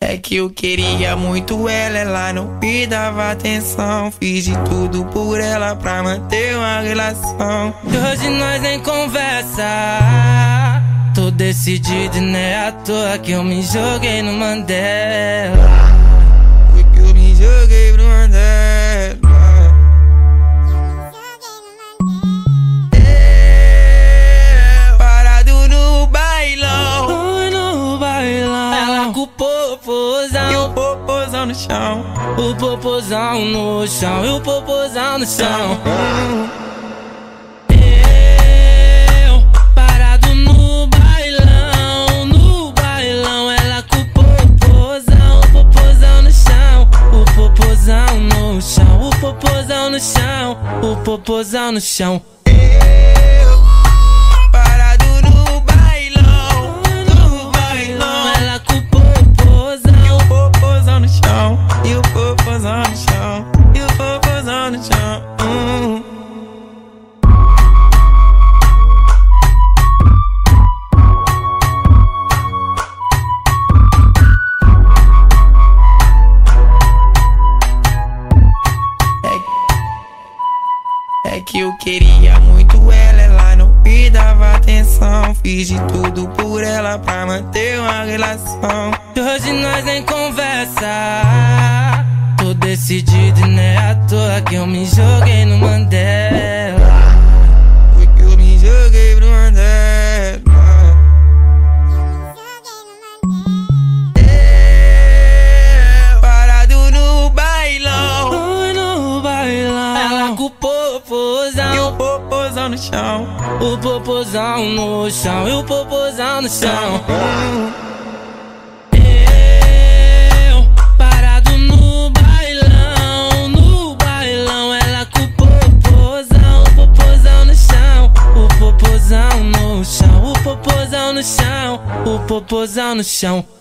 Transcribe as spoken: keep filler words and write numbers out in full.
É que eu queria muito ela, ela não me dava atenção. Fiz de tudo por ela pra manter uma relação. E hoje nós nem conversa. Tô decidido e não é à toa que eu me joguei no Mandela. Foi que eu me joguei no Mandela. É, parado no bailão. Fui no bailão. Ela com o popozão E o popozão no chão. O popozão no chão. E o popozão no chão. Eu parado no bailão. No bailão. Ela com o popozão. O popozão no chão. O popozão no chão. O popozão no chão. O popozão no chão. Eu, parado no bailão. No bailão. Ela com o popozão. E o popozão no chão. E o popozão no chão. E o popozão no chão. Hum. É que eu queria muito ela, ela não me dava atenção. Fiz de tudo por ela pra manter uma relação. E hoje nós nem conversa. Tô decidido e não é à toa que eu me joguei no Mandela. Foi que eu me joguei no Mandela. É, parado no bailão. Fui no bailão. Ela com o popozão. E o popozão no chão. O popozão no chão. E o popozão no chão. Eu parado no bailão. No bailão. Ela com o popozão. O popozão no chão. O popozão no chão. O popozão no chão. O popozão no chão.